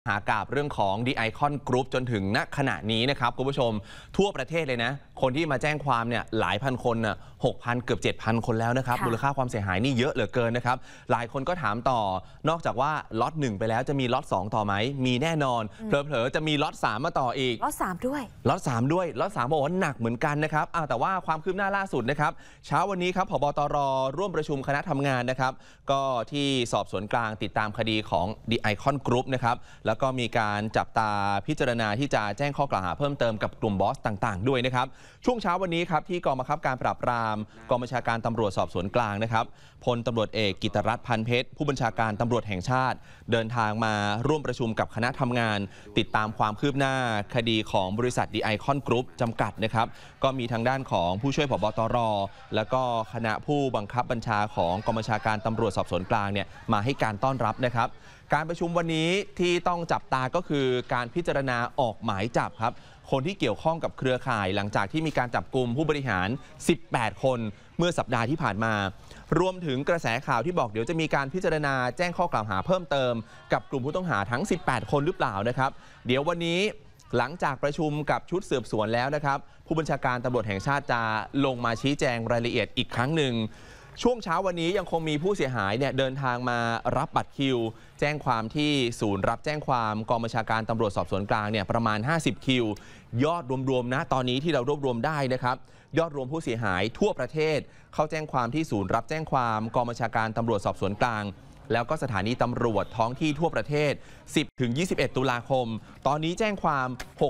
หากาบเรื่องของ The Icon Group จนถึงณขณะนี้นะครับคุณผู้ชมทั่วประเทศเลยนะคนที่มาแจ้งความเนี่ยหลายพันคนน่ะ 6,000 เกือบ 7,000 คนแล้วนะครับมูลค่าความเสียหายนี่เยอะเหลือเกินนะครับหลายคนก็ถามต่อนอกจากว่าล็อต1ไปแล้วจะมีล็อต2ต่อไหมมีแน่นอนเผลอๆจะมีล็อต3มาต่ออีกล็อต3ด้วยล็อต3ด้วยล็อต3บอกว่าหนักเหมือนกันนะครับแต่ว่าความคืบหน้าล่าสุดนะครับเช้าวันนี้ครับผบ.ตร.ร่วมประชุมคณะทำงานนะครับก็ที่สอบสวนกลางติดตามคดีของ The Icon Group นะครับแล้วก็มีการจับตาพิจารณาที่จะแจ้งข้อกล่าวหาเพิ่มเติมกับกลุ่มบอสต่างๆด้วยนะครับช่วงเช้าวันนี้ครับที่กองบังคับการปราบปรามกองบัญชาการตำรวจสอบสวนกลางนะครับพลตำรวจเอกกิตรัตน์ พันเพชรผู้บัญชาการตำรวจแห่งชาติเดินทางมาร่วมประชุมกับคณะทำงานติดตามความคืบหน้าคดีของบริษัท The Icon Group จำกัดนะครับก็มีทางด้านของผู้ช่วยผบ.ตร.แล้วก็คณะผู้บังคับบัญชาของกองบัญชาการตำรวจสอบสวนกลางเนี่ยมาให้การต้อนรับนะครับการประชุมวันนี้ที่ต้องจับตาก็คือการพิจารณาออกหมายจับครับคนที่เกี่ยวข้องกับเครือข่ายหลังจากที่มีการจับกุมผู้บริหาร18คนเมื่อสัปดาห์ที่ผ่านมารวมถึงกระแสข่าวที่บอกเดี๋ยวจะมีการพิจารณาแจ้งข้อกล่าวหาเพิ่มเติมกับกลุ่มผู้ต้องหาทั้ง18คนหรือเปล่านะครับเดี๋ยววันนี้หลังจากประชุมกับชุดสืบสวนแล้วนะครับผู้บัญชาการตำรวจแห่งชาติจะลงมาชี้แจงรายละเอียดอีกครั้งหนึ่งช่วงเช้าวันนี้ยังคงมีผู้เสียหายเนี่ยเดินทางมารับบัตรคิวแจ้งความที่ศูนย์รับแจ้งความกองบัญชาการตำรวจสอบสวนกลางเนี่ยประมาณ50คิวยอดรวมๆนะตอนนี้ที่เรารวบรวมได้นะครับยอดรวมผู้เสียหายทั่วประเทศเข้าแจ้งความที่ศูนย์รับแจ้งความกองบัญชาการตำรวจสอบสวนกลางแล้วก็สถานีตำรวจท้องที่ทั่วประเทศ 10-21 ตุลาคมตอนนี้แจ้งความ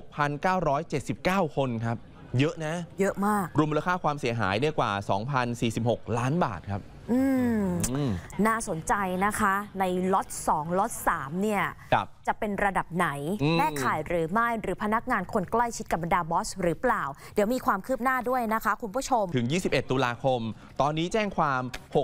6,979 คนครับเยอะนะเยอะมากรวมมูลค่าความเสียหายเนี่ยกว่า 2,046 ล้านบาทครับน่าสนใจนะคะในล็อต2ล็อต3เนี่ยจะเป็นระดับไหนแม่ข่ายหรือไม่หรือพนักงานคนใกล้ชิดกับบรรดาบอสหรือเปล่าเดี๋ยวมีความคืบหน้าด้วยนะคะคุณผู้ชมถึง21ตุลาคมตอนนี้แจ้งความ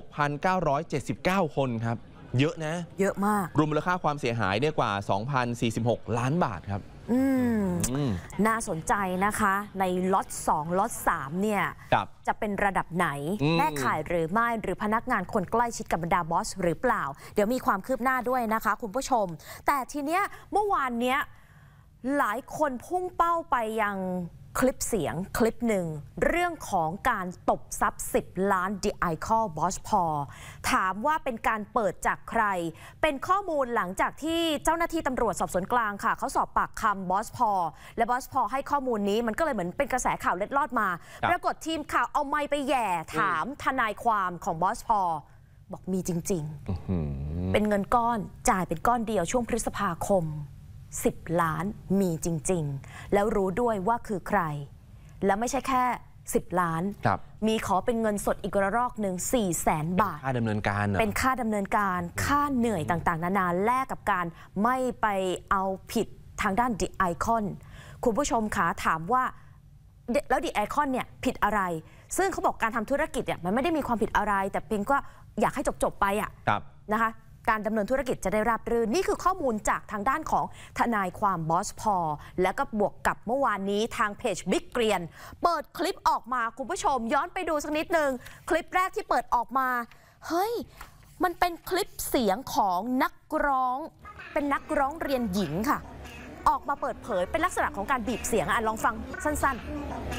6,979 คนครับเยอะนะเยอะมากรวมมูลค่าความเสียหายเนี่ยกว่า 2,046 ล้านบาทครับน่าสนใจนะคะในล็อต2ล็อต3เนี่ยจะเป็นระดับไหนแม่ข่ายหรือไม่หรือพนักงานคนใกล้ชิดกับบรรดาบอสหรือเปล่าเดี๋ยวมีความคืบหน้าด้วยนะคะคุณผู้ชมแต่ทีเนี้ยเมื่อวานเนี้ยหลายคนพุ่งเป้าไปยังคลิปเสียงคลิปหนึ่งเรื่องของการตบทรัพย์10 ล้าน The Icon Boss Paul ถามว่าเป็นการเปิดจากใครเป็นข้อมูลหลังจากที่เจ้าหน้าที่ตำรวจสอบสวนกลางค่ะเขาสอบปากคำบอสพอลและบอสพอลให้ข้อมูลนี้มันก็เลยเหมือนเป็นกระแสข่าวเล็ดลอดมาปรากฏทีมข่าวเอาไมค์ไปแย่ถามทนายความของบอสพอลบอกมีจริงๆเป็นเงินก้อนจ่ายเป็นก้อนเดียวช่วงพฤษภาคม10 ล้านมีจริงๆแล้วรู้ด้วยว่าคือใครแล้วไม่ใช่แค่10 ล้านมีขอเป็นเงินสดอีกระลอกหนึ่ง400,000 บาทค่าดำเนินการเป็นค่าดำเนินการค่าเหนื่อยต่างๆนานาแลกกับการไม่ไปเอาผิดทางด้าน The Icon คุณผู้ชมคะถามว่าแล้ว The Icon เนี่ยผิดอะไรซึ่งเขาบอกการทำธุรกิจเนี่ยมันไม่ได้มีความผิดอะไรแต่เพียงก็อยากให้จบๆไปนะคะการดำเนินธุรกิจจะได้ราบรื่นนี่คือข้อมูลจากทางด้านของทนายความบอสพอลแล้วก็บวกกับเมื่อวานนี้ทางเพจบิ๊กเกรียนเปิดคลิปออกมาคุณผู้ชมย้อนไปดูสักนิดนึงคลิปแรกที่เปิดออกมาเฮ้ยมันเป็นคลิปเสียงของนักร้องเป็นนักร้องเรียนหญิงค่ะออกมาเปิดเผยเป็นลักษณะของการบีบเสียงลองฟังสั้นๆ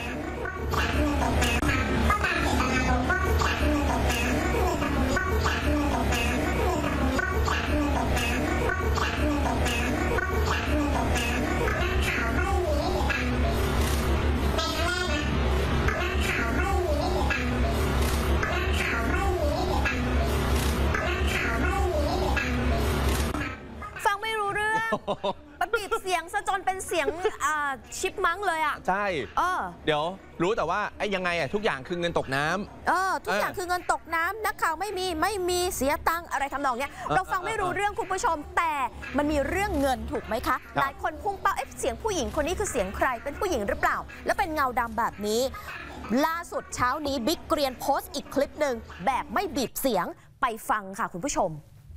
มันบีบเสียงซะจนเป็นเสียงชิปมังเลยใช่เดี๋ยวรู้แต่ว่าไอ้ยังไงทุกอย่างคือเงินตกน้ำทุกอย่างคือเงินตกน้ำนักข่าวไม่มีเสียตังค์อะไรทำนองเนี้ยเราฟังไม่รู้เรื่องคุณผู้ชมแต่มันมีเรื่องเงินถูกไหมคะหลายคนพุ่งเป้าเสียงผู้หญิงคนนี้คือเสียงใครเป็นผู้หญิงหรือเปล่าแล้วเป็นเงาดำแบบนี้ล่าสุดเช้านี้บิ๊กเกรียนโพสต์อีกคลิปหนึ่งแบบไม่บีบเสียงไปฟังค่ะคุณผู้ชม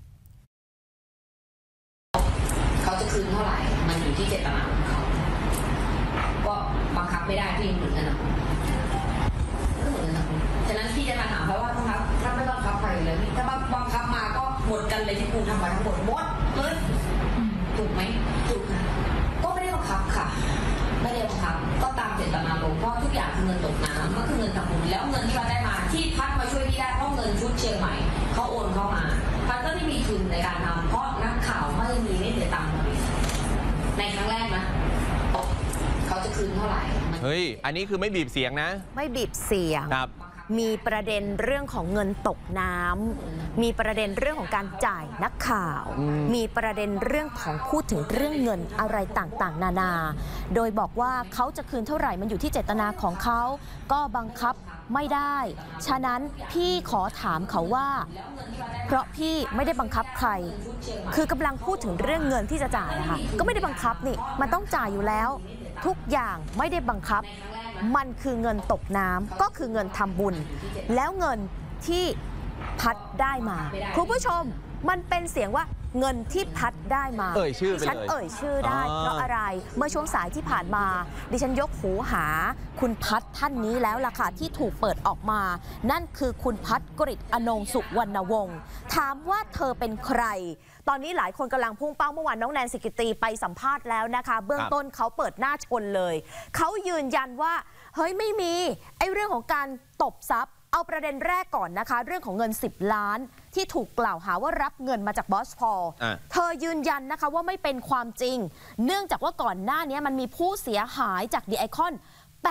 เขาจะคืนเท่าไหร่มันอยู่ที่เจตนาของเขาก็บังคับไม่ได้ที่เหมือนกันนะก็เหมือนกันนะฉะนั้นพี่จะมาถามเขาว่าบังคับถ้าไม่บังคับใครเลยถ้าบังคับมาก็หมดกันเลยที่คุณทำมาทั้งหมดเลยถูถูกไหมถูกค่ะก็ไม่ได้บังคับค่ะไม่ได้บังคับก็ตามเจตนารมณ์เพราะทุกอย่างคือเงินตกน้ำก็คือเงินทำบุญแล้วเงินที่เราได้มาที่พัดมาช่วยพี่ได้เพราะเงินชุดเชียงใหม่เขาโอนเข้ามาพัดก็ไม่มีทุนในการทำเพราะนักข่าวไม่เสียตังค์ในครั้งแรกนะเขาจะคืนเท่าไหร่เฮ้ยอันนี้คือไม่บีบเสียงนะไม่บีบเสียงครับมีประเด็นเรื่องของเงินตกน้ำมีประเด็นเรื่องของการจ่ายนักข่าวมีประเด็นเรื่องของพูดถึงเรื่องเงินอะไรต่างๆนานาโดยบอกว่าเขาจะคืนเท่าไหร่มันอยู่ที่เจตนาของเขาก็บังคับไม่ได้ฉะนั้นพี่ขอถามเขาว่าเพราะพี่ไม่ได้บังคับใครคือกำลังพูดถึงเรื่องเงินที่จะจ่ายนะคะก็ไม่ได้บังคับนี่มันต้องจ่ายอยู่แล้วทุกอย่างไม่ได้บังคับมันคือเงินตกน้ำก็คือเงินทำบุญแล้วเงินที่พัดได้มาคุณผู้ชมมันเป็นเสียงว่าเงินที่พัดได้มาชื่อฉันเอ่ยชื่อได้เพราะอะไรเมื่อช่วงสายที่ผ่านมาดิฉันยกหูหาคุณพัดท่านนี้แล้วล่ะค่ะที่ถูกเปิดออกมานั่นคือคุณพัดกฤษอนงค์สุวรรณวงศ์ถามว่าเธอเป็นใครตอนนี้หลายคนกำลังพุ่งเป้าเมื่อวานน้องแนนสิกิตีไปสัมภาษณ์แล้วนะคะเบื้องต้นเขาเปิดหน้าชนเลยเขายืนยันว่าเฮ้ยไม่มีไอ้เรื่องของการตบทรัพย์เอาประเด็นแรกก่อนนะคะเรื่องของเงิน10 ล้านที่ถูกกล่าวหาว่ารับเงินมาจากบอสพอลเธอยืนยันนะคะว่าไม่เป็นความจริงเนื่องจากว่าก่อนหน้านี้มันมีผู้เสียหายจากดีไอคอน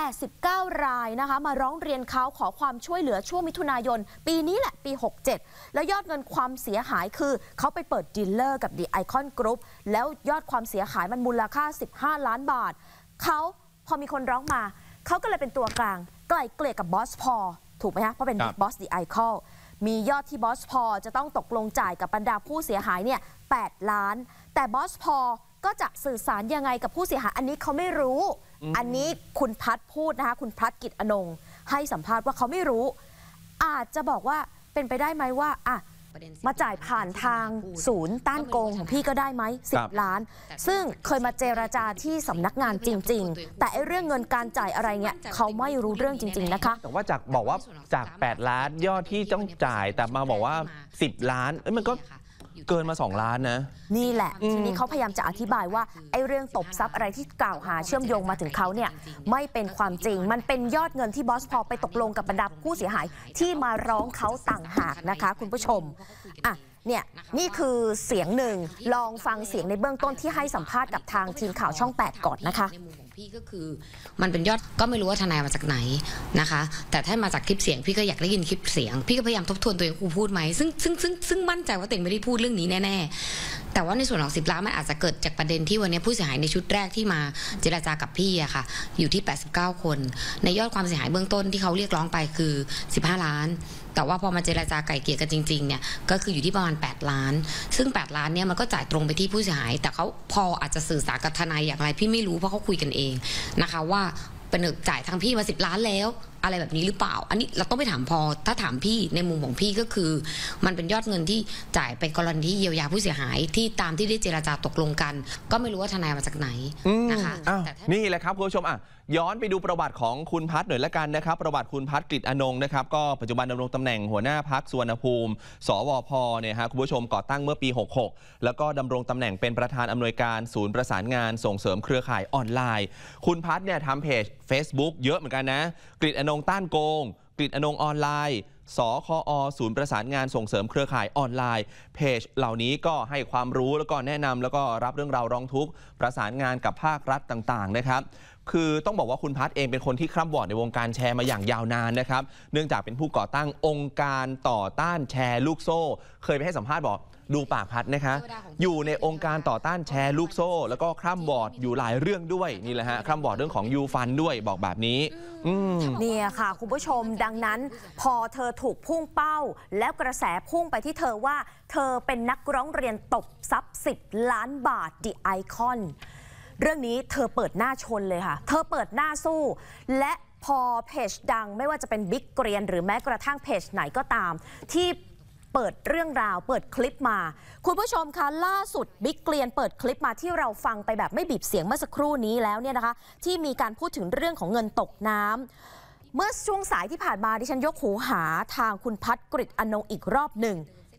89 รายนะคะมาร้องเรียนเขาขอความช่วยเหลือช่วงมิถุนายนปีนี้แหละปี67แล้วยอดเงินความเสียหายคือเขาไปเปิดดีลเลอร์กับดีไอคอนกรุ๊ปแล้วยอดความเสียหายมันมูลค่า15 ล้านบาทเขาพอมีคนร้องมาเขาก็เลยเป็นตัวกลางไกล่เกลี่ยกับบอสพอลถูกไหมคะเพราะเป็นบิ๊กบอสดีไอคอนมียอดที่บอสพอลจะต้องตกลงจ่ายกับบรรดาผู้เสียหายเนี่ย8 ล้านแต่บอสพอลก็จะสื่อสารยังไงกับผู้เสียหายอันนี้เขาไม่รู้อันนี้คุณพัดพูดนะคะคุณพัดกิจอนงค์ให้สัมภาษณ์ว่าเขาไม่รู้อาจจะบอกว่าเป็นไปได้ไหมว่าอ่ะมาจ่ายผ่านทางศูนย์ต้านโกงของพี่ก็ได้ไหม10 ล้านซึ่งเคยมาเจรจาที่สำนักงานจริงๆแต่เรื่องเงินการจ่ายอะไรเนี่ยเขาไม่รู้เรื่องจริงๆนะคะแต่ว่าบอกว่าจาก8 ล้านยอดที่ต้องจ่ายแต่มาบอกว่า10 ล้านมันก็เกินมา2 ล้านนะนี่แหละทีนี้เขาพยายามจะอธิบายว่าไอ้เรื่องตบทรัพย์อะไรที่กล่าวหาเชื่อมโยงมาถึงเขาเนี่ยไม่เป็นความจริงมันเป็นยอดเงินที่บอสพอลไปตกลงกับบรรดาผู้เสียหายที่มาร้องเขาต่างหากนะคะคุณผู้ชมอ่ะเนี่ยนี่คือเสียงหนึ่งลองฟังเสียงในเบื้องต้นที่ให้สัมภาษณ์กับทางทีมข่าวช่อง8ก่อนนะคะพี่ก็คือมันเป็นยอดก็ไม่รู้ว่าทนายมาจากไหนนะคะแต่ถ้ามาจากคลิปเสียงพี่ก็อยากได้ยินคลิปเสียงพี่ก็พยายามทบทวนตัวเองกูพูดไหมซึ่งมั่นใจว่าตัวเองไม่ได้พูดเรื่องนี้แน่ๆแต่ว่าในส่วนของ10 ล้านมันอาจจะเกิดจากประเด็นที่วันนี้ผู้เสียหายในชุดแรกที่มาเจรจากับพี่อะค่ะอยู่ที่89 คนในยอดความเสียหายเบื้องต้นที่เขาเรียกร้องไปคือ15 ล้านแต่ว่าพอมาเจรจาไก่เกลี่ยกันจริงๆเนี่ยก็คืออยู่ที่ประมาณ8 ล้านซึ่ง8 ล้านเนี่ยมันก็จ่ายตรงไปที่ผู้เสียหายแต่เขาพออาจจะสื่อสารกับทนายอย่างไรพี่ไม่รู้เพราะเขาคุยกันเองนะคะว่าเป็นจ่ายทางพี่มา10 ล้านแล้วอะไรแบบนี้หรือเปล่าอันนี้เราต้องไปถามพอถ้าถามพี่ในมุมของพี่ก็คือมันเป็นยอดเงินที่จ่ายไปกรณีที่เยียวยาผู้เสียหายที่ตามที่ได้เจรจาตกลงกันก็ไม่รู้ว่าทนายมาจากไหนนะคะนี่แหละครับคุณผู้ชมย้อนไปดูประวัติของคุณพัดหน่อยละกันนะครับประวัติคุณพัดกฤษอนงค์นะครับก็ปัจจุบันดำรงตำแหน่งหัวหน้าพรรคสุวรรณภูมิสวพเนี่ยฮะคุณผู้ชมก่อตั้งเมื่อปี66แล้วก็ดำรงตำแหน่งเป็นประธานอำนวยการศูนย์ประสานงานส่งเสริมเครือข่ายออนไลน์คุณพัดเนี่ยทำเพจ Facebook เยอะเหมือนกันนะกฤษอนงค์ต้านโกงกฤษอนงค์ออนไลน์สคอศูนย์ประสานงานส่งเสริมเครือข่ายออนไลน์เพจเหล่านี้ก็ให้ความรู้แล้วก็แนะนำแล้วก็รับเรื่องราวร้องทุกข์ประสานงานกับภาครัฐต่างๆนะครับคือต้องบอกว่าคุณพัดเองเป็นคนที่คร่ำวอดในวงการแชร์มาอย่างยาวนานนะครับเนื่องจากเป็นผู้ก่อตั้งองค์การต่อต้านแชร์ลูกโซ่เคยไปให้สัมภาษณ์บอกดูปากพัดนะคะอยู่ในองค์การต่อต้านแชร์ลูกโซ่แล้วก็คร่ำวอดอยู่หลายเรื่องด้วยนี่แหละฮะคร่ำวอดเรื่องของยูฟันด้วยบอกแบบนี้เนี่ยค่ะคุณผู้ชมดังนั้นพอเธอถูกพุ่งเป้าแล้วกระแสพุ่งไปที่เธอว่าเธอเป็นนักร้องเรียนตบทรัพย์10 ล้านบาทดีไอคอนเรื่องนี้เธอเปิดหน้าชนเลยค่ะเธอเปิดหน้าสู้และพอเพจดังไม่ว่าจะเป็นบิ๊กเกรียนหรือแม้กระทั่งเพจไหนก็ตามที่เปิดเรื่องราวเปิดคลิปมาคุณผู้ชมคะล่าสุดบิ๊กเกรียนเปิดคลิปมาที่เราฟังไปแบบไม่บีบเสียงเมื่อสักครู่นี้แล้วเนี่ยนะคะที่มีการพูดถึงเรื่องของเงินตกน้ำเมื่อช่วงสายที่ผ่านมาดิฉันยกหูหาทางคุณพัดกฤษอนงค์อีกรอบหนึ่ง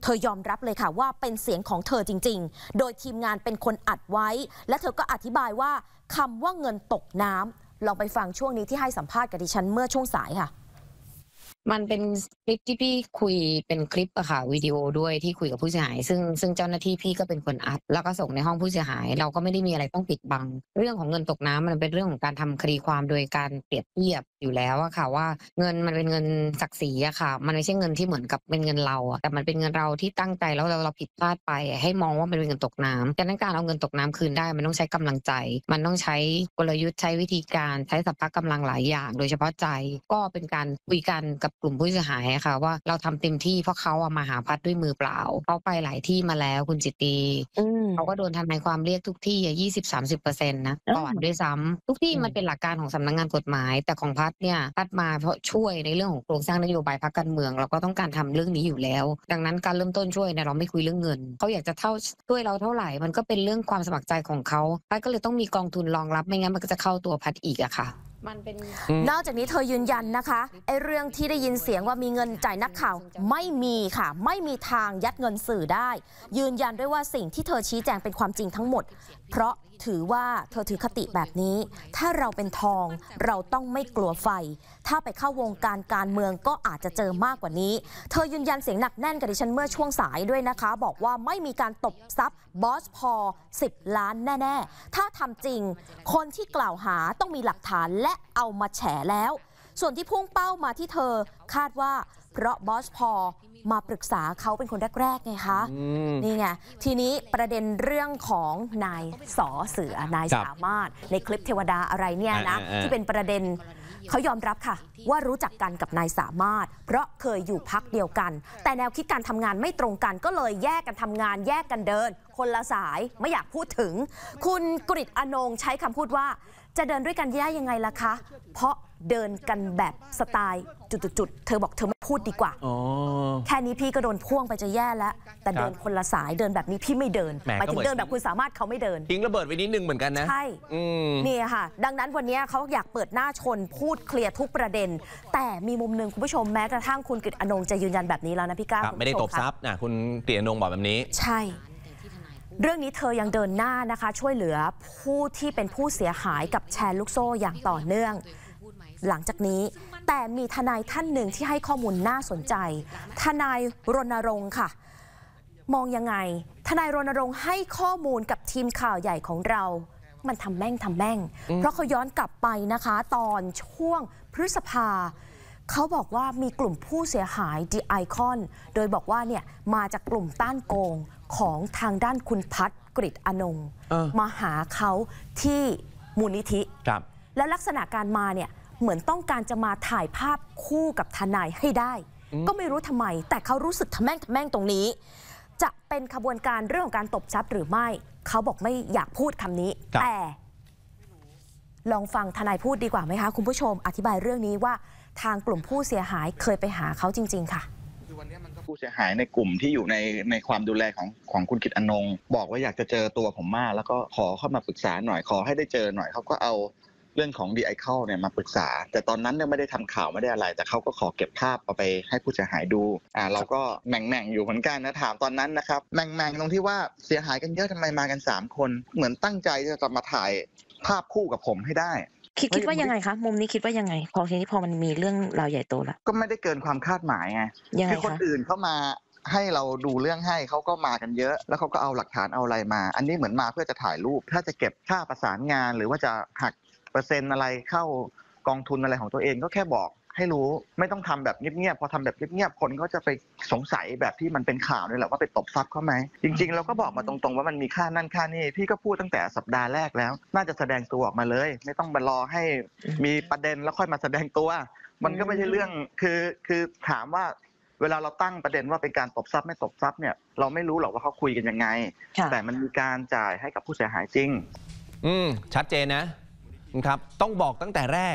เธอยอมรับเลยค่ะว่าเป็นเสียงของเธอจริงๆโดยทีมงานเป็นคนอัดไว้และเธอก็อธิบายว่าคำว่าเงินตกน้ำลองไปฟังช่วงนี้ที่ให้สัมภาษณ์กับดิฉันเมื่อช่วงสายค่ะมันเป็นคลิปที่พี่คุยเป็นคลิปอะค่ะวิดีโอด้วยที่คุยกับผู้เสียหายซึ่งเจ้าหน้าที่พี่ก็เป็นคนอัดแล้วก็ส่งในห้องผู้เสียหายเราก็ไม่ได้มีอะไรต้องปิดบังเรื่องของเงินตกน้ำมันเป็นเรื่องของการทำคดีความโดยการเปรียบเทียบอยู่แล้วอะค่ะว่าเงินมันเป็นเงินศักดิ์ศรีอะค่ะมันไม่ใช่เงินที่เหมือนกับเป็นเงินเราอะแต่มันเป็นเงินเราที่ตั้งใจแล้วเราผิดพลาดไปให้มองว่ามันเป็นเงินตกน้ำดังนั้นการเอาเงินตกน้ำคืนได้มันต้องใช้กำลังใจมันต้องใช้กลยุทธ์ใช้วิธีการใช้สัพพะกำลังหลายอย่างโดยเฉพาะใจก็เป็นการคุยกันกับกลุ่มผู้เสียหายค่ะว่าเราทำเต็มที่เพราะเขาเอามาหาพัดด้วยมือเปล่าเขาไปหลายที่มาแล้วคุณจิตตีเขาก็โดนทนายความเรียกทุกที่20-30%นะก่อนด้วยซ้ำทุกที่มันเป็นหลักการของสำนักงานกฎหมายแต่ของพัดเนี่ยพัดมาเพราะช่วยในเรื่องของโครงสร้างนโยบายพรรคการเมืองเราก็ต้องการทำเรื่องนี้อยู่แล้วดังนั้นการเริ่มต้นช่วยเนี่ยเราไม่คุยเรื่องเงินเขาอยากจะช่วยเราเท่าไหร่มันก็เป็นเรื่องความสมัครใจของเขาพัดก็เลยต้องมีกองทุนรองรับไม่งั้นมันก็จะเข้าตัวพัดอีกอะค่ะนอกจากนี้เธอยืนยันนะคะไอ้เรื่องที่ได้ยินเสียงว่ามีเงินจ่ายนักข่าวไม่มีค่ะไม่มีทางยัดเงินสื่อได้ยืนยันด้วยว่าสิ่งที่เธอชี้แจงเป็นความจริงทั้งหมดเพราะถือว่าเธอถือคติแบบนี้ถ้าเราเป็นทองเราต้องไม่กลัวไฟถ้าไปเข้าวงการการเมืองก็อาจจะเจอมากกว่านี้เธอยืนยันเสียงหนักแน่นกับดิฉันเมื่อช่วงสายด้วยนะคะบอกว่าไม่มีการตบทรัพย์บอสพอ10 ล้านแน่ๆถ้าทำจริงคนที่กล่าวหาต้องมีหลักฐานและเอามาแฉแล้วส่วนที่พุ่งเป้ามาที่เธอคาดว่าเพราะบอสพอมาปรึกษาเขาเป็นคนแรกๆไงคะนี่ไงทีนี้ประเด็นเรื่องของนายสอเสือนายสามารถในคลิปเทวดาอะไรเนี่ยนะที่เป็นประเด็นเขายอมรับค่ะว่ารู้จักกันกับนายสามารถเพราะเคยอยู่พรรคเดียวกันแต่แนวคิดการทำงานไม่ตรงกันก็เลยแยกกันทำงานแยกกันเดินคนละสายไม่อยากพูดถึงคุณกฤษอนงค์ใช้คำพูดว่าจะเดินด้วยกันได้ยังไงล่ะคะเพราะเดินกันแบบสไตล์จุดๆเธอบอกเธอไม่พูดดีกว่าแค่นี้พี่ก็โดนพ่วงไปจะแย่แล้วแต่เดินคนละสายเดินแบบนี้พี่ไม่เดินหมายถึงเดินแบบคุณสามารถเขาไม่เดินทิ้งระเบิดไว้นิดนึงเหมือนกันนะใช่นี่ค่ะดังนั้นวันนี้เขาอยากเปิดหน้าชนพูดเคลียร์ทุกประเด็นแต่มีมุมหนึ่งคุณผู้ชมแม้กระทั่งคุณกฤษอนงค์จะยืนยันแบบนี้แล้วนะพี่ก้าวไม่ได้ตบทรัพย์นะคุณกฤษอนงค์บอกแบบนี้ใช่เรื่องนี้เธอยังเดินหน้านะคะช่วยเหลือผู้ที่เป็นผู้เสียหายกับแชร์ลูกโซ่อย่างต่อเนื่องหลังจากนี้แต่มีทนายท่านหนึ่งที่ให้ข้อมูลน่าสนใจทนายรณรงค์ค่ะมองยังไงทนายรณรงค์ให้ข้อมูลกับทีมข่าวใหญ่ของเรามันทำแม่งเพราะเขาย้อนกลับไปนะคะตอนช่วงพฤษภาเขาบอกว่ามีกลุ่มผู้เสียหาย The Icon โดยบอกว่าเนี่ยมาจากกลุ่มต้านโกงของทางด้านคุณพัฒน์กฤษอนงค์มาหาเขาที่มูลนิธิและลักษณะการมาเนี่ยเหมือนต้องการจะมาถ่ายภาพคู่กับทนายให้ได้ก็ไม่รู้ทำไมแต่เขารู้สึกทำแม่งตรงนี้จะเป็นขบวนการเรื่องของการตบทรัพย์หรือไม่เขาบอกไม่อยากพูดคำนี้แต่ลองฟังทนายพูดดีกว่าไหมคะคุณผู้ชมอธิบายเรื่องนี้ว่าทางกลุ่มผู้เสียหายเคยไปหาเขาจริงๆค่ะคือวันนี้มันก็ผู้เสียหายในกลุ่มที่อยู่ในความดูแลของคุณกฤษอนงค์บอกว่าอยากจะเจอตัวผมมากแล้วก็ขอเข้ามาปรึกษาหน่อยขอให้ได้เจอหน่อยเขาก็เอาเรื่องของ The Icon เนี่ยมาปรึกษาแต่ตอนนั้นเนี่ยไม่ได้ทำข่าวไม่ได้อะไรแต่เขาก็ขอเก็บภาพเอาไปให้ผู้เสียหายดูเราก็แม่งอยู่เหมือนกันนะถามตอนนั้นนะครับแม่งตรงที่ว่าเสียหายกันเยอะทำไมมากัน3คนเหมือนตั้งใจจะมาถ่ายภาพคู่กับผมให้ได้คิดว่ายังไงคะมุมนี้คิดว่ายังไงพอทีนี้พอมันมีเรื่องราวใหญ่โตแล้วก็ไม่ได้เกินความคาดหมายไงคือคนอื่นเข้ามาให้เราดูเรื่องให้เขาก็มากันเยอะแล้วเขาก็เอาหลักฐานเอาอะไรมาอันนี้เหมือนมาเพื่อจะถ่ายรูปถ้าจะเก็บค่าประสานงานหรือว่าจะหักเปอร์เซ็นต์อะไรเข้ากองทุนอะไรของตัวเองก็แค่บอกให้รู้ไม่ต้องทำแบบเงียบๆพอทำแบบเงียบๆคนก็จะไปสงสัยแบบที่มันเป็นข่าวนี่แหละว่าไปตบทรัพย์เขาไหมจริงๆเราก็บอกมาตรงๆว่ามันมีค่านั่นค่านี่พี่ก็พูดตั้งแต่สัปดาห์แรกแล้วน่าจะแสดงตัวออกมาเลยไม่ต้องมารอให้มีประเด็นแล้วค่อยมาแสดงตัวมันก็ไม่ใช่เรื่องคือถามว่าเวลาเราตั้งประเด็นว่าเป็นการตบทรัพย์ไม่ตบทรัพย์เนี่ยเราไม่รู้หรอกว่าเขาคุยกันยังไงแต่มันมีการจ่ายให้กับผู้เสียหายจริงชัดเจนนะครับต้องบอกตั้งแต่แรก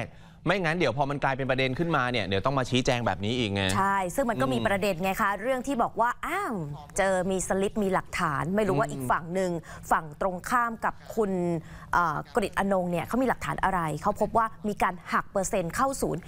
ไม่งั้นเดี๋ยวพอมันกลายเป็นประเด็นขึ้นมาเนี่ยเดี๋ยวต้องมาชี้แจงแบบนี้อีกไงใช่ซึ่งมันก็มีประเด็นไงคะเรื่องที่บอกว่าอ้าวเจอมีสลิปมีหลักฐานไม่รู้ว่าอีกฝั่งหนึ่งฝั่งตรงข้ามกับคุณกฤษอนงค์เนี่ยเขามีหลักฐานอะไรเขาพบว่ามีการหักเปอร์เซ็นต์เข้าศูนย์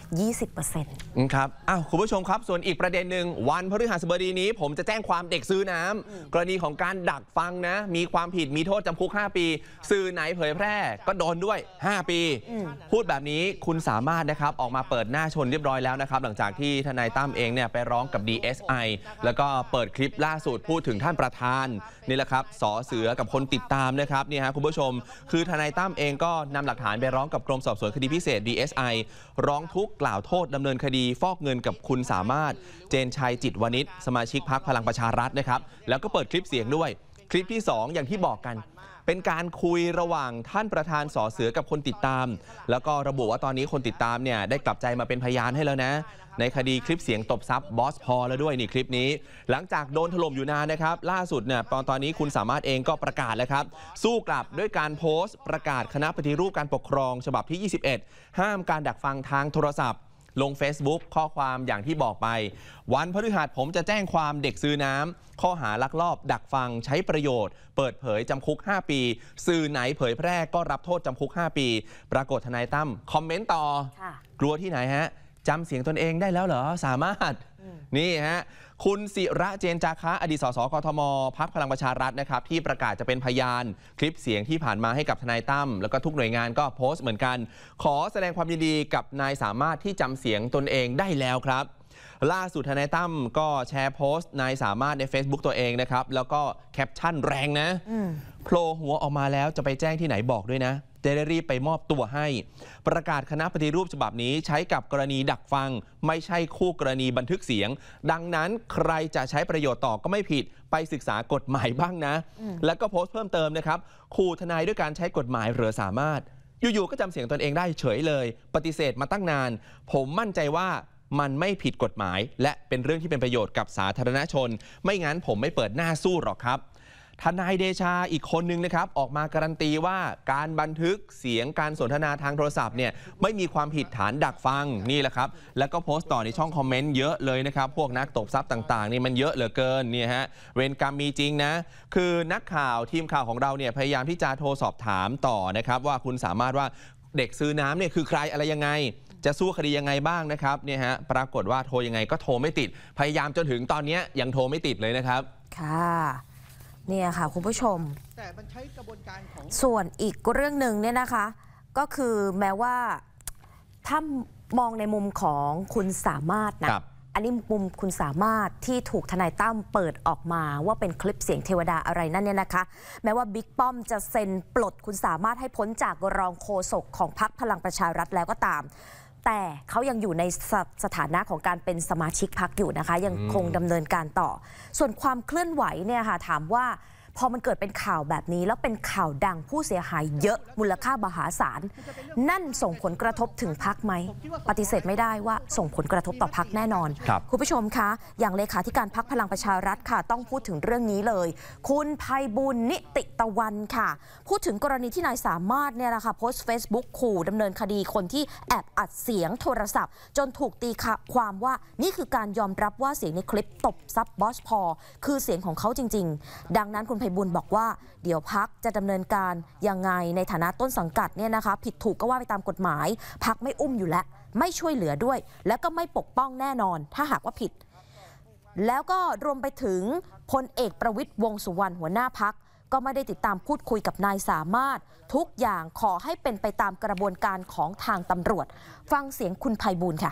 20% ครับคุณผู้ชมครับส่วนอีกประเด็นหนึ่งวันพฤหัสบดีนี้ผมจะแจ้งความเด็กซื้อน้ำกรณีของการดักฟังนะมีความผิดมีโทษจำคุก5 ปีสื่อไหนเผยแพร่ก็โดนด้วย5 ปีพูดแบบนี้คุณสามารถนะครับออกมาเปิดหน้าชนเรียบร้อยแล้วนะครับหลังจากที่ทนายตั้มเองเนี่ยไปร้องกับ DSI แล้วก็เปิดคลิปล่าสุดพูดถึงท่านประธานนี่แหละครับสอเสือกับคนติดตามนะครับนี่ฮะคุณผู้ชมคือทนายตั้มเองก็นำหลักฐานไปร้องกับกรมสอบสวนคดีพิเศษ DSI ร้องทุกข์กล่าวโทษดำเนินคดีฟอกเงินกับคุณสามารถเจนชัยจิตวณิชสมาชิกพรรคพลังประชารัฐนะครับแล้วก็เปิดคลิปเสียงด้วยคลิปที่2อย่างที่บอกกันเป็นการคุยระหว่างท่านประธานสอเสือกับคนติดตามแล้วก็ระบุว่าตอนนี้คนติดตามเนี่ยได้กลับใจมาเป็นพยานให้แล้วนะในคดีคลิปเสียงตบทรัพย์บอสพอแล้วด้วยนี่คลิปนี้หลังจากโดนถล่มอยู่นานนะครับล่าสุดเนี่ยตอนนี้คุณสามารถเองก็ประกาศแล้วครับสู้กลับด้วยการโพสต์ประกาศคณะปฏิรูปการปกครองฉบับที่21ห้ามการดักฟังทางโทรศัพท์ลง Facebook ข้อความอย่างที่บอกไปวันพฤหัสผมจะแจ้งความเด็กซื้อน้ำข้อหาลักลอบดักฟังใช้ประโยชน์เปิดเผยจำคุก5 ปีสื่อไหนเผยแพร่ก็รับโทษจำคุก5 ปีปรากฏทนายตั้มคอมเมนต์ต่อกลัวที่ไหนฮะจำเสียงตนเองได้แล้วเหรอสามารถนี่ฮะคุณศิระเจนจาคะอดีตสสกทมพรรคพลังประชารัฐนะครับที่ประกาศจะเป็นพยานคลิปเสียงที่ผ่านมาให้กับทนายตั้มแล้วก็ทุกหน่วยงานก็โพสต์เหมือนกันขอแสดงความยินดีกับนายสามารถที่จำเสียงตนเองได้แล้วครับล่าสุดทนายตั้มก็แชร์โพสต์นายสามารถใน Facebook ตัวเองนะครับแล้วก็แคปชั่นแรงนะโผล่หัวออกมาแล้วจะไปแจ้งที่ไหนบอกด้วยนะจะได้รีบไปมอบตัวให้ประกาศคณะปฏิรูปฉบับนี้ใช้กับกรณีดักฟังไม่ใช่คู่กรณีบันทึกเสียงดังนั้นใครจะใช้ประโยชน์ต่อก็ไม่ผิดไปศึกษากฎหมายบ้างนะแล้วก็โพสต์เพิ่มเติมนะครับขู่ทนายด้วยการใช้กฎหมายหรือสามารถอยู่ๆก็จำเสียงตนเองได้เฉยเลยปฏิเสธมาตั้งนานผมมั่นใจว่ามันไม่ผิดกฎหมายและเป็นเรื่องที่เป็นประโยชน์กับสาธารณชนไม่งั้นผมไม่เปิดหน้าสู้หรอกครับทนายเดชาอีกคนนึงนะครับออกมาการันตีว่าการบันทึกเสียงการสนทนาทางโทรศัพท์เนี่ยไม่มีความผิดฐานดักฟังนี่แหละครับแล้วก็โพสต์ต่อในช่องคอมเมนต์เยอะเลยนะครับพวกนักตบทรัพย์ต่างๆนี่มันเยอะเหลือเกินเนี่ยฮะเวรกรรมมีจริงนะคือนักข่าวทีมข่าวของเราเนี่ยพยายามที่จะโทรสอบถามต่อนะครับว่าคุณสามารถว่าเด็กซื้อน้ำเนี่ยคือใครอะไรยังไงจะสู้คดียังไงบ้างนะครับเนี่ยฮะปรากฏว่าโทรยังไงก็โทรไม่ติดพยายามจนถึงตอนนี้ยังโทรไม่ติดเลยนะครับค่ะเนี่ยค่ะคุณผู้ชมส่วนอีกเรื่องหนึ่งเนี่ยนะคะก็คือแม้ว่าถ้ามองในมุมของคุณสามารถนะอันนี้มุมคุณสามารถที่ถูกทนายตั้มเปิดออกมาว่าเป็นคลิปเสียงเทวดาอะไรนั่นเนี่ยนะคะแม้ว่าบิ๊กป้อมจะเซ็นปลดคุณสามารถให้พ้นจากรองโฆษกของพรรคพลังประชารัฐแล้วก็ตามแต่เขายังอยู่ในสถานะของการเป็นสมาชิกพรรคอยู่นะคะยังคงดำเนินการต่อส่วนความเคลื่อนไหวเนี่ยค่ะถามว่าพอมันเกิดเป็นข่าวแบบนี้แล้วเป็นข่าวดังผู้เสียหายเยอะมูลค่ามหาศาลนั่นส่งผลกระทบถึงพรรคไหมปฏิเสธไม่ได้ว่าส่งผลกระทบต่อพรรคแน่นอนคุณผู้ชมคะอย่างเลขาธิการพรรคพลังประชารัฐค่ะต้องพูดถึงเรื่องนี้เลยคุณไพบูลย์นิติตะวันค่ะพูดถึงกรณีที่นายสามารถเนี่ยนะคะโพสต์ Facebook ขู่ดำเนินคดีคนที่แอบอัดเสียงโทรศัพท์จนถูกตีความว่านี่คือการยอมรับว่าเสียงในคลิปตบซับบอสพอคือเสียงของเขาจริงๆดังนั้นคุณไพบูลย์บอกว่าเดี๋ยวพรรคจะดำเนินการยังไงในฐานะต้นสังกัดเนี่ยนะคะผิดถูกก็ว่าไปตามกฎหมายพรรคไม่อุ้มอยู่แล้วไม่ช่วยเหลือด้วยแล้วก็ไม่ปกป้องแน่นอนถ้าหากว่าผิดแล้วก็รวมไปถึงพลเอกประวิตรวงษ์สุวรรณหัวหน้าพรรคก็ไม่ได้ติดตามพูดคุยกับนายสามารถทุกอย่างขอให้เป็นไปตามกระบวนการของทางตำรวจฟังเสียงคุณไพบูลย์ค่ะ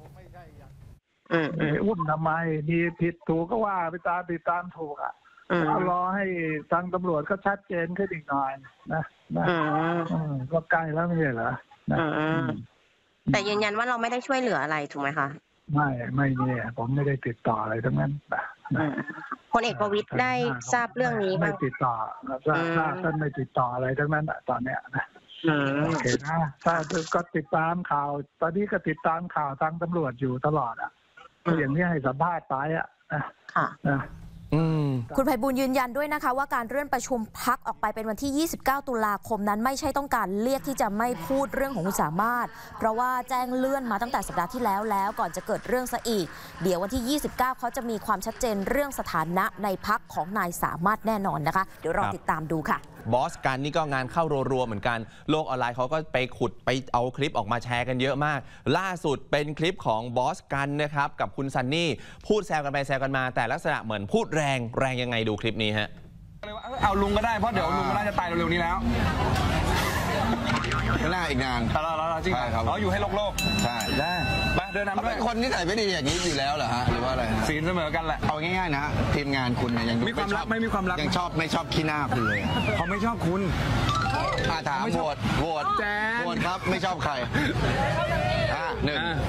อุ้มทำไมมีผิดถูกก็ว่าไปตามผิดตามถูกรอให้ทางตำรวจก็ชัดเจนขึ้นอีกหน่อยนะก็ใกล้แล้วไม่ใช่เหรอแต่ยืนยันว่าเราไม่ได้ช่วยเหลืออะไรถูกไหมคะไม่เนี่ยผมไม่ได้ติดต่ออะไรทั้งนั้นพลเอกประวิตรได้ทราบเรื่องนี้ไม่ติดต่อท่านไม่ติดต่ออะไรทั้งนั้นตอนเนี้ยนะโอเคนะถ้าก็ติดตามข่าวตอนนี้ก็ติดตามข่าวทางตำรวจอยู่ตลอดอย่างนี้ให้สัมภาษณ์ไปนะคุณไพบูลย์ยืนยันด้วยนะคะว่าการเลื่อนประชุมพักออกไปเป็นวันที่ 29 ตุลาคมนั้นไม่ใช่ต้องการเรียกที่จะไม่พูดเรื่องของคุณสามารถเพราะว่าแจ้งเลื่อนมาตั้งแต่สัปดาห์ที่แล้วก่อนจะเกิดเรื่องซะอีกเดี๋ยววันที่ 29 เขาจะมีความชัดเจนเรื่องสถานะในพักของนายสามารถแน่นอนนะคะเดี๋ยวรอติดตามดูค่ะบอสกันนี่ก็งานเข้ารัวๆเหมือนกันโลกออนไลน์เขาก็ไปขุดไปเอาคลิปออกมาแชร์กันเยอะมากล่าสุดเป็นคลิปของบอสกันนะครับกับคุณซันนี่พูดแซวกันไปแซวกันมาแต่ลักษณะเหมือนพูดแรงยังไงดูคลิปนี้ฮะเอาลุงก็ได้เพราะเดี๋ยวลุงก็น่าจะตายเร็วๆนี้แล้วก็น่าอีกนานเราจริงครับเราอยู่ให้โลกใช่ได้ไปเดินนำด้วยเป็นคนนิสัยไม่ดีอย่างนี้อยู่แล้วเหรอฮะหรือว่าอะไรศีลเสมอกันแหละเอาง่ายๆนะทีมงานคุณยังมีความรักไม่มีความรักยังไม่ชอบขี้หน้าคุณเลยเขาไม่ชอบคุณถามโหวตครับไม่ชอบใคร1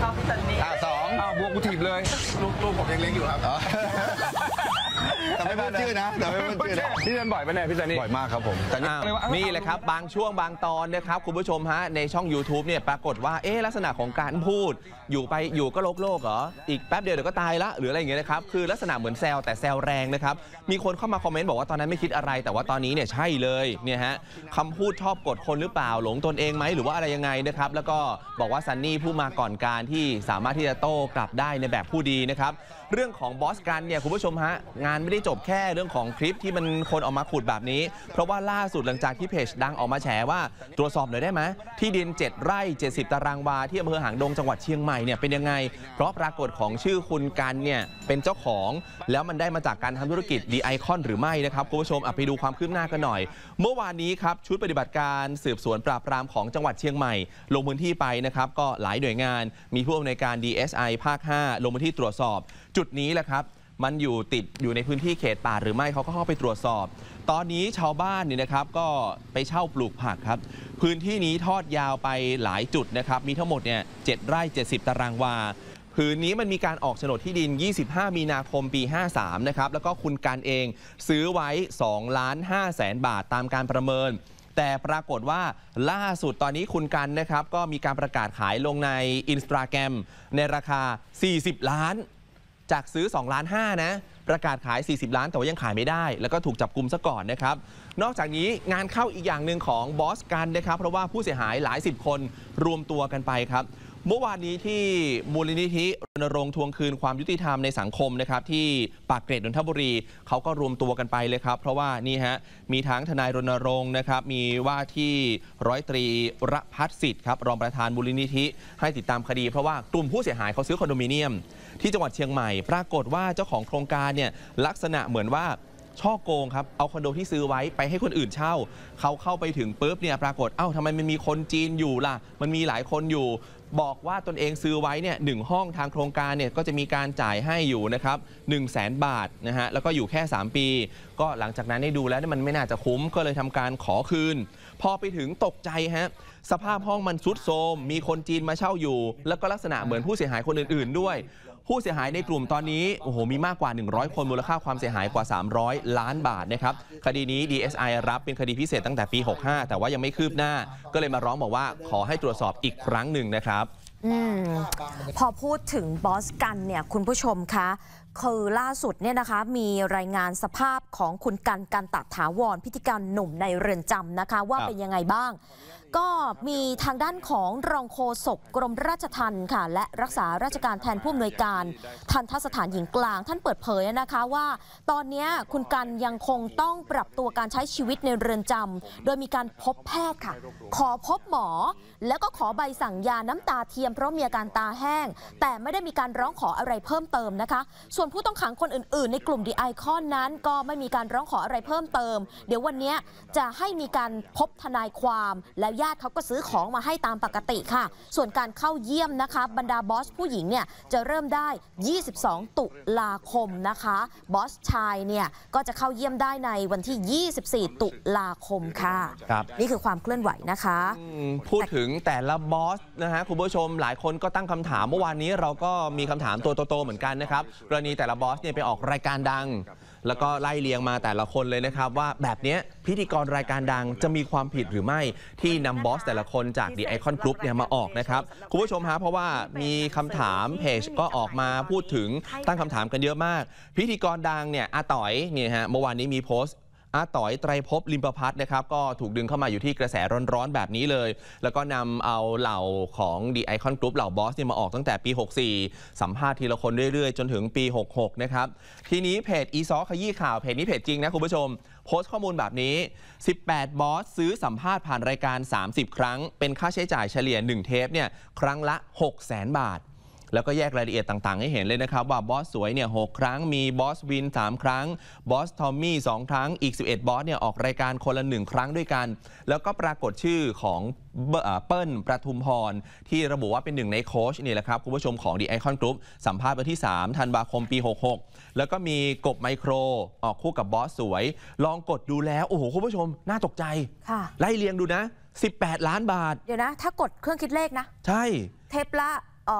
2 บวกกูถีบเลยลูกผมยังเล็กอยู่ครับแต่ไม่พูดชื่อนะแต่ไม่พูดชื่อนะพี่เดินบ่อยไปไหนพี่จันนี่บ่อยมากครับผมแต่นี่แหละครับบางช่วงบางตอนนะครับคุณผู้ชมฮะในช่อง YouTube เนี่ยปรากฏว่าลักษณะของการพูดอยู่ก็โลกเหรออีกแป๊บเดียวเดี๋ยวก็ตายละหรืออะไรอย่างเงี้ยนะครับคือลักษณะเหมือนแซวแต่แซวแรงนะครับมีคนเข้ามาคอมเมนต์บอกว่าตอนนั้นไม่คิดอะไรแต่ว่าตอนนี้เนี่ยใช่เลยเนี่ยฮะคำพูดชอบกดคนหรือเปล่าหลงตนเองไหมหรือว่าอะไรยังไงนะครับแล้วก็บอกว่าซันนี่ผู้มาก่อนการที่สามารถที่จะโต้กลับได้ในแบบผู้ดีนะครับเรื่องของบอสกันเนี่ยคุณผู้ชมฮะงานไม่ได้จบแค่เรื่องของคลิปที่มันคนออกมาขุดแบบนี้เพราะว่าล่าสุดหลังจากที่เพจดังออกมาแฉว่าตรวจสอบหน่อยได้ไหมที่ดิน7 ไร่ 70 ตารางวาที่อำเภอหางดงจังหวัดเชียงใหม่เนี่ยเป็นยังไงเพราะปรากฏของชื่อคุณกันเนี่ยเป็นเจ้าของแล้วมันได้มาจากการทำธุรกิจดีไอคอนหรือไม่นะครับคุณผู้ชมไปดูความคืบหน้ากันหน่อยเมื่อวานนี้ครับชุดปฏิบัติการสืบสวนปราบปรามของจังหวัดเชียงใหม่ลงพื้นที่ไปนะครับก็หลายหน่วยงานมีผู้อำนวยการ DSI ภาค 5 ลงพื้นที่ตรวจสอบจุดนี้แหละครับมันอยู่ในพื้นที่เขตป่าหรือไม่เขาก็เข้าไปตรวจสอบตอนนี้ชาวบ้านนี่นะครับก็ไปเช่าปลูกผักครับพื้นที่นี้ทอดยาวไปหลายจุดนะครับมีทั้งหมดเนี่ย7 ไร่ 70 ตารางวาพื้นนี้มันมีการออกโฉนดที่ดิน25 มีนาคมปี 53นะครับแล้วก็คุณการเองซื้อไว้2,500,000 บาทตามการประเมินแต่ปรากฏว่าล่าสุดตอนนี้คุณกันนะครับก็มีการประกาศขายลงใน Instagram ในราคา40 ล้านจากซื้อ2.5 ล้านนะประกาศขาย40 ล้านแต่ว่ายังขายไม่ได้แล้วก็ถูกจับกุมซะก่อนนะครับนอกจากนี้งานเข้าอีกอย่างหนึ่งของบอสกันนะครับเพราะว่าผู้เสียหายหลาย10 คนรวมตัวกันไปครับเมื่อวานนี้ที่มูลนิธิรณรงค์ทวงคืนความยุติธรรมในสังคมนะครับที่ปากเกร็ดนนทบุรีเขาก็รวมตัวกันไปเลยครับเพราะว่านี่ฮะมีทั้งทนายรณรงค์นะครับมีว่าที่ร้อยตรีรพัฒน์สิทธิ์ครับรองประธานมูลนิธิให้ติดตามคดีเพราะว่ากลุ่มผู้เสียหายเขาซื้อคอนโดมิเนียมที่จังหวัดเชียงใหม่ปรากฏว่าเจ้าของโครงการเนี่ยลักษณะเหมือนว่าช่อโกงครับเอาคอนโดที่ซื้อไว้ไปให้คนอื่นเช่าเขาเข้าไปถึงปุ๊บเนี่ยปรากฏทำไมมันมีคนจีนอยู่ล่ะมันมีหลายคนอยู่บอกว่าตนเองซื้อไว้เนี่ย1 ห้องทางโครงการเนี่ยก็จะมีการจ่ายให้อยู่นะครับ100,000 บาทนะฮะแล้วก็อยู่แค่3 ปีก็หลังจากนั้นได้ดูแล้วมันไม่น่าจะคุ้มก็เลยทำการขอคืนพอไปถึงตกใจฮะสภาพห้องมันทรุดโทรมมีคนจีนมาเช่าอยู่แล้วก็ลักษณะเหมือนผู้เสียหายคนอื่นๆด้วยผู้เสียหายในกลุ่มตอนนี้มีมากกว่า100 คนมูลค่าความเสียหายกว่า300 ล้านบาทนะครับคดีนี้ DSI รับเป็นคดีพิเศษตั้งแต่ปี 65แต่ว่ายังไม่คืบหน้าก็เลยมาร้องบอกว่าขอให้ตรวจสอบอีกครั้งหนึ่งนะครับพอพูดถึงบอสกันเนี่ยคุณผู้ชมคะคือล่าสุดเนี่ยนะคะมีรายงานสภาพของคุณกันตะถาวรพิธีกรหนุ่มในเรือนจำนะคะว่าเป็นยังไงบ้างก็มีทางด้านของรองโฆษกกรมราชทัณฑ์ค่ะและรักษาราชการแทนผู้อำนวยการทัณฑสถานหญิงกลางท่านเปิดเผยนะคะว่าตอนนี้คุณกันยังคงต้องปรับตัวการใช้ชีวิตในเรือนจำโดยมีการพบแพทย์ค่ะขอพบหมอแล้วก็ขอใบสั่งยาน้ำตาเทียมเพราะมีอาการตาแห้งแต่ไม่ได้มีการร้องขออะไรเพิ่มเติมนะคะส่วนผู้ต้องขังคนอื่นๆในกลุ่มดีไอคอนนั้นก็ไม่มีการร้องขออะไรเพิ่มเติมเดี๋ยววันนี้จะให้มีการพบทนายความแล้วญาติเขาก็ซื้อของมาให้ตามปกติค่ะส่วนการเข้าเยี่ยมนะคะบรรดาบอสผู้หญิงเนี่ยจะเริ่มได้22 ตุลาคมนะคะบอสชายเนี่ยก็จะเข้าเยี่ยมได้ในวันที่24 ตุลาคมค่ะนี่คือความเคลื่อนไหวนะคะพูดถึงแต่ละบอสนะฮะคุณผู้ชมหลายคนก็ตั้งคำถามเมื่อวานนี้เราก็มีคำถามตัวโตๆเหมือนกันนะครับกรณีแต่ละบอสเนี่ยไปออกรายการดังแล้วก็ไล่เลียงมาแต่ละคนเลยนะครับว่าแบบนี้พิธีกรรายการดังจะมีความผิดหรือไม่ที่นำบอสแต่ละคนจาก The Icon Group เนี่ยมาออกนะครับคุณผู้ชมฮะเพราะว่ามีคำถามเพจก็ออกมาพูดถึงตั้งคำถามกันเยอะมากพิธีกรดังเนี่ยอาต๋อยเนี่ยฮะเมื่อวานนี้มีโพสต์อาต๋อยไตรภพลิมประพัฒน์นะครับก็ถูกดึงเข้ามาอยู่ที่กระแสร้อนๆแบบนี้เลยแล้วก็นำเอาเหล่าของ The Icon Group เหล่าบอสเนี่ยมาออกตั้งแต่ปี 64 สัมภาษณ์ทีละคนเรื่อยๆจนถึงปี 66 นะครับทีนี้เพจอีซอขยี้ข่าวเพจนี้เพจจริงนะคุณผู้ชมโพสต์ข้อมูลแบบนี้18บอสซื้อสัมภาษณ์ผ่านรายการ30ครั้งเป็นค่าใช้จ่ายเฉลี่ย1เทปเนี่ยครั้งละ 600,000 บาทแล้วก็แยกรายละเอียดต่างๆให้เห็นเลยนะครับว่าบอสสวยเนี่ย6ครั้งมีบอสวิน3ครั้งบอสทอมมี่2ครั้งอีก11บอสเนี่ยออกรายการคนละ1ครั้งด้วยกันแล้วก็ปรากฏชื่อของเปิ้ลประทุมพรที่ระบุว่าเป็นหนึ่งในโค้ชนี่แหละครับคุณผู้ชมของ The Icon Group สัมภาษณ์วันที่3ธันวาคมปี66แล้วก็มีกบไมโครออกคู่กับบอสสวยลองกดดูแล้วโอ้โหคุณผู้ชมน่าตกใจไล่เรียงดูนะ18ล้านบาทเดี๋ยวนะถ้ากดเครื่องคิดเลขนะใช่เทปละ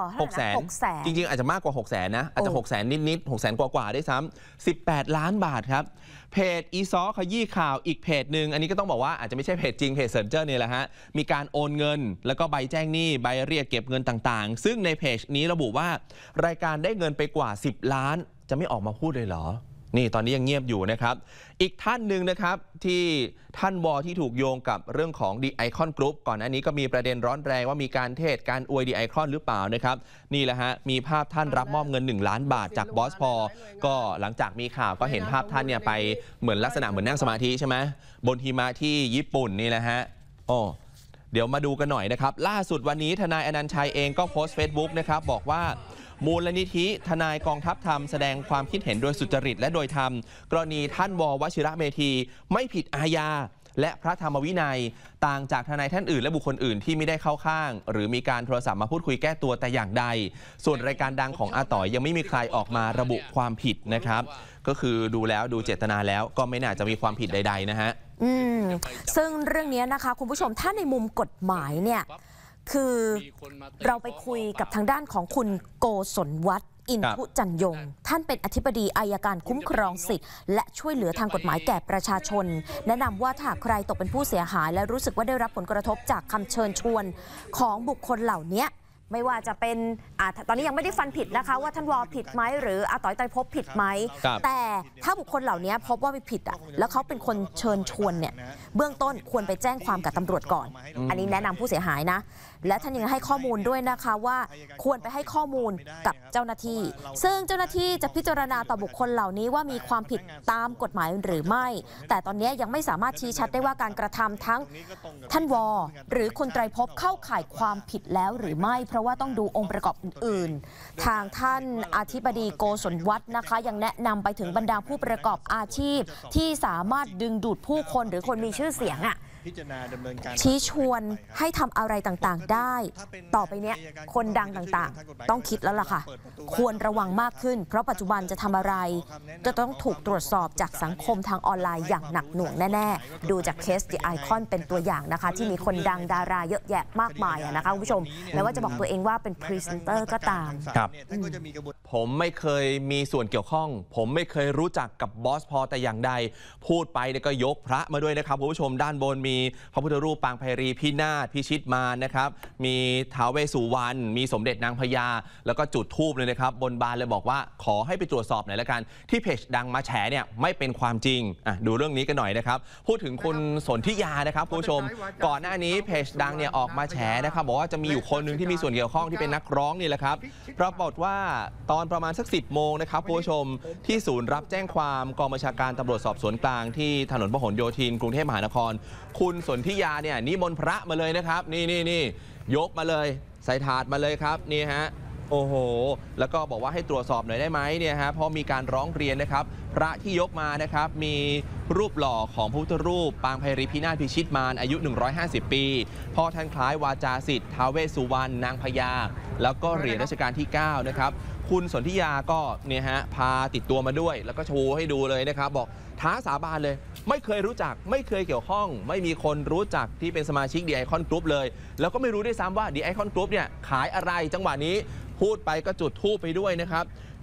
600,000 จริงๆอาจจะมากกว่า600,000นะอาจจะ600,000นิดๆ600,000กว่าได้ซ้ำ18ล้านบาทครับเพจอีซอขยี้ข่าวอีกเพจหนึ่งอันนี้ก็ต้องบอกว่าอาจจะไม่ใช่เพจจริงเพจเซิร์นเจอร์นี่แหละฮะมีการโอนเงินแล้วก็ใบแจ้งหนี้ใบเรียกเก็บเงินต่างๆซึ่งในเพจนี้ระบุว่ารายการได้เงินไปกว่า10ล้านจะไม่ออกมาพูดเลยเหรอนี่ตอนนี้ยังเงียบอยู่นะครับอีกท่านหนึ่งนะครับที่ท่านวอที่ถูกโยงกับเรื่องของ The Icon Group ก่อนหน้านี้ก็มีประเด็นร้อนแรงว่ามีการเทศการอวย The Icon หรือเปล่านะครับนี่แหละฮะมีภาพท่านรับมอบเงิน1ล้านบาทจากบอสพอก็หลังจากมีข่าวก็เห็นภาพท่านเนี่ยไปเหมือนลักษณะเหมือนนั่งสมาธิใช่ไหมบนหิมะที่ญี่ปุ่นนี่แหละฮะเดี๋ยวมาดูกันหน่อยนะครับล่าสุดวันนี้ทนายอนันต์ชัยเองก็โพสต์ Facebook นะครับบอกว่ามูลนิธิทนายกองทัพธรรมแสดงความคิดเห็นโดยสุจริตและโดยธรรมกรณีท่านววชิระเมธีไม่ผิดอาญาและพระธรรมวินัยต่างจากทนายท่านอื่นและบุคคลอื่นที่ไม่ได้เข้าข้างหรือมีการโทรศัพท์มาพูดคุยแก้ตัวแต่อย่างใดส่วนรายการดังของอาต๋อยยังไม่มีใครออกมาระบุความผิดนะครับก็คือดูแล้วดูเจตนาแล้วก็ไม่น่าจะมีความผิดใดๆนะฮะซึ่งเรื่องนี้นะคะคุณผู้ชมถ้าในมุมกฎหมายเนี่ยคือเราไปคุยกับทางด้านของคุณโกศลวัฒน์อินทุจันยงท่านเป็นอธิบดีอัยการคุ้มครองสิทธิ์และช่วยเหลือทางกฎหมายแก่ประชาชนแนะนำว่าถ้าใครตกเป็นผู้เสียหายและรู้สึกว่าได้รับผลกระทบจากคำเชิญชวนของบุคคลเหล่านี้ไม่ว่าจะเป็นตอนนี้ยังไม่ได้ฟันผิดนะคะว่าท่านวอผิดไหมหรืออาต๋อยไตรภพผิดไหมแต่ถ้าบุคคลเหล่านี้พบว่าไม่ผิดแล้วเขาเป็นคนเชิญชวนเนี่ยเบื้องต้นควรไปแจ้งความกับตำรวจก่อนอันนี้แนะนำผู้เสียหายนะและท่านยังให้ข้อมูลด้วยนะคะว่าควรไปให้ข้อมูลกับเจ้าหน้าที่ซึ่งเจ้าหน้าที่จะพิจารณาต่อบุคคลเหล่านี้ว่ามีความผิดตามกฎหมายหรือไม่แต่ตอนนี้ยังไม่สามารถชี้ชัดได้ว่าการกระทำทั้งท่านวอหรือคุณไตรภพเข้าข่ายความผิดแล้วหรือไม่เพราะว่าต้องดูองค์ประกอบอื่นๆทางท่านอธิบดีโกศลวัฒน์นะคะยังแนะนำไปถึงบรรดาผู้ประกอบอาชีพที่สามารถดึงดูดผู้คนหรือคนมีชื่อเสียงชี้ชวนให้ทำอะไรต่างๆได้ต่อไปเนี้ยคนดังต่างๆต้องคิดแล้วล่ะค่ะควรระวังมากขึ้นเพราะปัจจุบันจะทำอะไรจะต้องถูกตรวจสอบจากสังคมทางออนไลน์อย่างหนักหน่วงแน่ๆดูจากเคส The Icon เป็นตัวอย่างนะคะที่มีคนดังดาราเยอะแยะมากมายนะคะคุณผู้ชมแม้ว่าจะบอกตัวเองว่าเป็นพรีเซนเตอร์ก็ตามครับผมไม่เคยมีส่วนเกี่ยวข้องผมไม่เคยรู้จักกับบอสพอแต่อย่างใดพูดไปก็ยกพระมาด้วยนะครับคุณผู้ชมด้านบนมีพระพุทธรูปปางไพรีพินาศพิชิตมารนะครับมีท้าวเวสสุวรรณมีสมเด็จนางพญาแล้วก็จุดธูปเลยนะครับบนบานเลยบอกว่าขอให้ไปตรวจสอบหน่อยละกันที่เพจดังมาแฉเนี่ยไม่เป็นความจริงดูเรื่องนี้กันหน่อยนะครับพูดถึงคุณสนธิยานะครับคุณผู้ชมก่อนหน้านี้เพจดังเนี่ยออกมาแฉนะครับบอกว่าจะมีอยู่คนหนึ่งที่มีส่วนเกี่ยวข้องที่เป็นนักร้องนี่แหละครับปรากฏว่าตอนประมาณสัก10 โมงนะครับคุณผู้ชมที่ศูนย์รับแจ้งความกองบัญชาการตำรวจสอบสวนกลางที่ถนนพหลโยธินกรุงเทพมหานครคุณสนธิยาเนี่ยนิมนต์พระมาเลยนะครับนี่ยกมาเลยใส่ถาดมาเลยครับนี่ฮะโอ้โหแล้วก็บอกว่าให้ตรวจสอบหน่อยได้ไหมเนี่ยฮะเพราะมีการร้องเรียนนะครับพระที่ยกมานะครับมีรูปหล่อของพระพุทธรูปปางไพรีพินาศพิชิตมารอายุ150 ปีพ่อท่านคล้ายวาจาสิทธิ์ท้าวเวสสุวรรณนางพญาแล้วก็เหรียญรัชกาลที่9นะครับคุณสนธิยาก็เนี่ยฮะพาติดตัวมาด้วยแล้วก็โชว์ให้ดูเลยนะครับบอกท้าสาบานเลยไม่เคยรู้จักไม่เคยเกี่ยวข้องไม่มีคนรู้จักที่เป็นสมาชิก The Icon Group เลยแล้วก็ไม่รู้ด้วยซ้ำว่า The Icon Group เนี่ยขายอะไรจังหวะนี้พูดไปก็จุดธูปไปด้วยนะครับ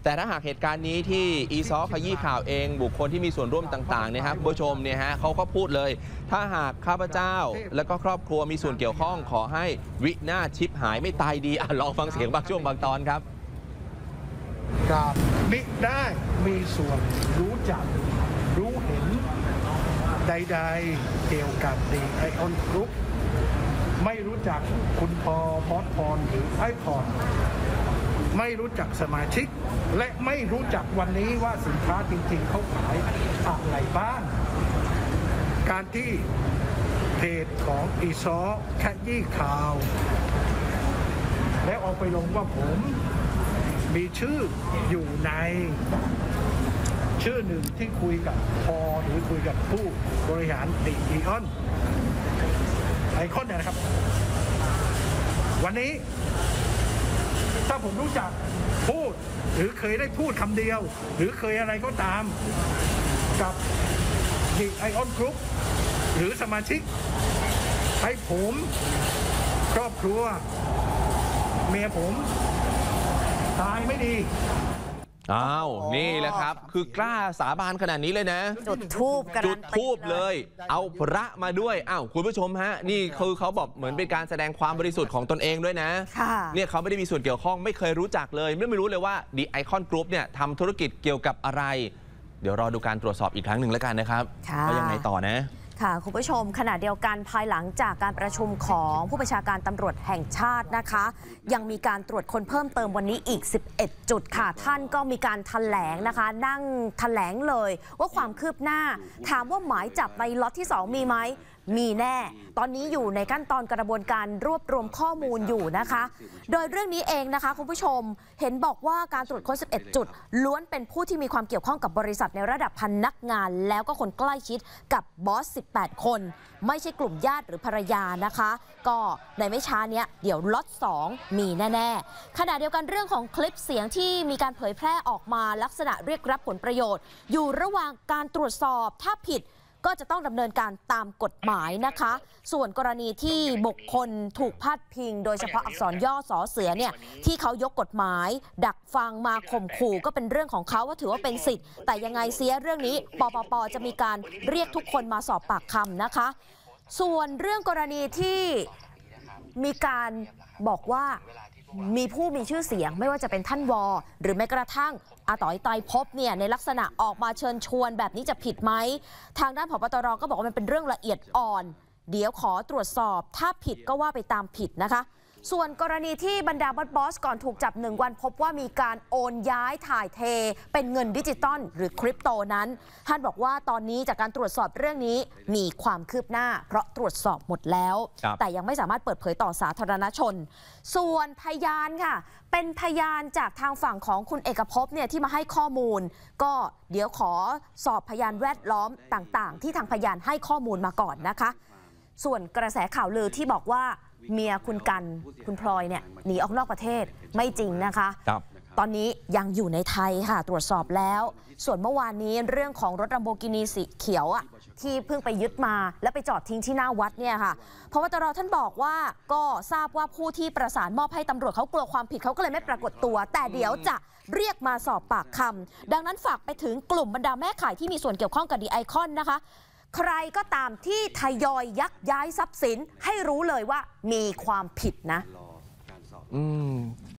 แต่ถ้าหากเหตุการณ์นี้ที่อีซอขยี้ข่าวเองบุคคลที่มีส่วนร่วมต่างๆเนี่ยครับคุณผู้ชมเนี่ยฮะเขาก็พูดเลยถ้าหากข้าพเจ้าและก็ครอบครัวมีส่วนเกี่ยวข้องขอให้วินาศชิบหายไม่ตายดีลองฟังเสียงบางช่วงบางตอนครับกับมิได้มีส่วนรู้จักรู้เห็นใดๆเกี่ยวกับดีไอออนกรุ๊ปไม่รู้จักคุณพอสพรหรือไอพรไม่รู้จักสมาชิกและไม่รู้จักวันนี้ว่าสินค้าจริงๆเขาขายอะไรบ้างการที่เพจของอีซอแคทยี่ข่าวและออกไปลงว่าผมมีชื่ออยู่ในชื่อหนึ่งที่คุยกับพอหรือคุยกับผู้บริหารดีไอคอนเนี่ยนะครับวันนี้ถ้าผมรู้จักพูดหรือเคยได้พูดคำเดียวหรือเคยอะไรก็ตามกับดีไอออนกรุ๊ปหรือสมาชิกให้ผมครอบครัวเมียผมตายไม่ดีอ้าวนี่แหละครับคือกล้าสาบานขนาดนี้เลยนะจุดทูบกันจุดทูบเลยเอาพระมาด้วยอ้าวคุณผู้ชมฮะนี่คือเขาบอกเหมือนเป็นการแสดงความบริสุทธิ์ของตนเองด้วยนะเนี่ยเขาไม่ได้มีส่วนเกี่ยวข้องไม่เคยรู้จักเลยไม่รู้เลยว่า The Icon Group เนี่ยทำธุรกิจเกี่ยวกับอะไรเดี๋ยวรอดูการตรวจสอบอีกครั้งหนึ่งแล้วกันนะครับว่ายังไงต่อนะค่ะคุณผู้ชมขณะเดียวกันภายหลังจากการประชุมของผู้บัญชาการตำรวจแห่งชาตินะคะยังมีการตรวจคนเพิ่มเติมวันนี้อีก11จุดค่ะท่านก็มีการแถลงนะคะนั่งแถลงเลยว่าความคืบหน้าถามว่าหมายจับในล็อตที่2มีไหมมีแน่ตอนนี้อยู่ในขั้นตอนกระบวนการรวบรวมข้อมูลอยู่นะคะโดยเรื่องนี้เองนะคะคุณผู้ชมเห็นบอกว่าการตรวจค้น11จุดล้วนเป็นผู้ที่มีความเกี่ยวข้องกับบริษัทในระดับพนักงานแล้วก็คนใกล้ชิดกับบอส18คนไม่ใช่กลุ่มญาติหรือภรรยานะคะก็ในไม่ช้าเนี้ยเดี๋ยวล็อต2มีแน่ๆขณะเดียวกันเรื่องของคลิปเสียงที่มีการเผยแพร่ออกมาลักษณะเรียกรับผลประโยชน์อยู่ระหว่างการตรวจสอบถ้าผิดก็จะต้องดำเนินการตามกฎหมายนะคะส่วนกรณีที่บุคคลถูกพาดพิงโดยเฉพาะอักษรย่อสอเสือเนี่ยที่เขายกกฎหมายดักฟังมาข่มขู่ก็เป็นเรื่องของเขาว่าถือว่าเป็นสิทธิ์แต่ยังไงเสียเรื่องนี้ปปจะมีการเรียกทุกคนมาสอบปากคำนะคะส่วนเรื่องกรณีที่มีการบอกว่ามีผู้มีชื่อเสียงไม่ว่าจะเป็นท่านว.หรือแม้กระทั่งอาต๋อยไตรภพเนี่ยในลักษณะออกมาเชิญชวนแบบนี้จะผิดไหมทางด้านผบ.ตร.ก็บอกว่ามันเป็นเรื่องละเอียดอ่อนเดี๋ยวขอตรวจสอบถ้าผิดก็ว่าไปตามผิดนะคะส่วนกรณีที่บรรดาบอสก่อนถูกจับ1 วันพบว่ามีการโอนย้ายถ่ายเทเป็นเงินดิจิตอลหรือคริปโตนั้นท่านบอกว่าตอนนี้จากการตรวจสอบเรื่องนี้มีความคืบหน้าเพราะตรวจสอบหมดแล้วแต่ยังไม่สามารถเปิดเผยต่อสาธารณชนส่วนพยานค่ะเป็นพยานจากทางฝั่งของคุณเอกภพเนี่ยที่มาให้ข้อมูลก็เดี๋ยวขอสอบพยานแวดล้อมต่างๆที่ทางพยานให้ข้อมูลมาก่อนนะคะส่วนกระแสข่าวลือที่บอกว่าเมียคุณกันคุณพลอยเนี่ยหนีออกนอกประเทศไม่จริงนะคะตอนนี้ยังอยู่ในไทยค่ะตรวจสอบแล้วส่วนเมื่อวานนี้เรื่องของรถ Lamborghini สีเขียวอ่ะที่เพิ่งไปยึดมาแล้วไปจอดทิ้งที่หน้าวัดเนี่ยค่ะพบตรท่านบอกว่าก็ทราบว่าผู้ที่ประสานมอบให้ตำรวจเขากลัวความผิดเขาก็เลยไม่ปรากฏตัวแต่เดี๋ยวจะเรียกมาสอบปากคำดังนั้นฝากไปถึงกลุ่มบรรดาแม่ขายที่มีส่วนเกี่ยวข้องกับThe Iconนะคะใครก็ตามที่ทยอยยักย้ายทรัพย์สินให้รู้เลยว่ามีความผิดนะ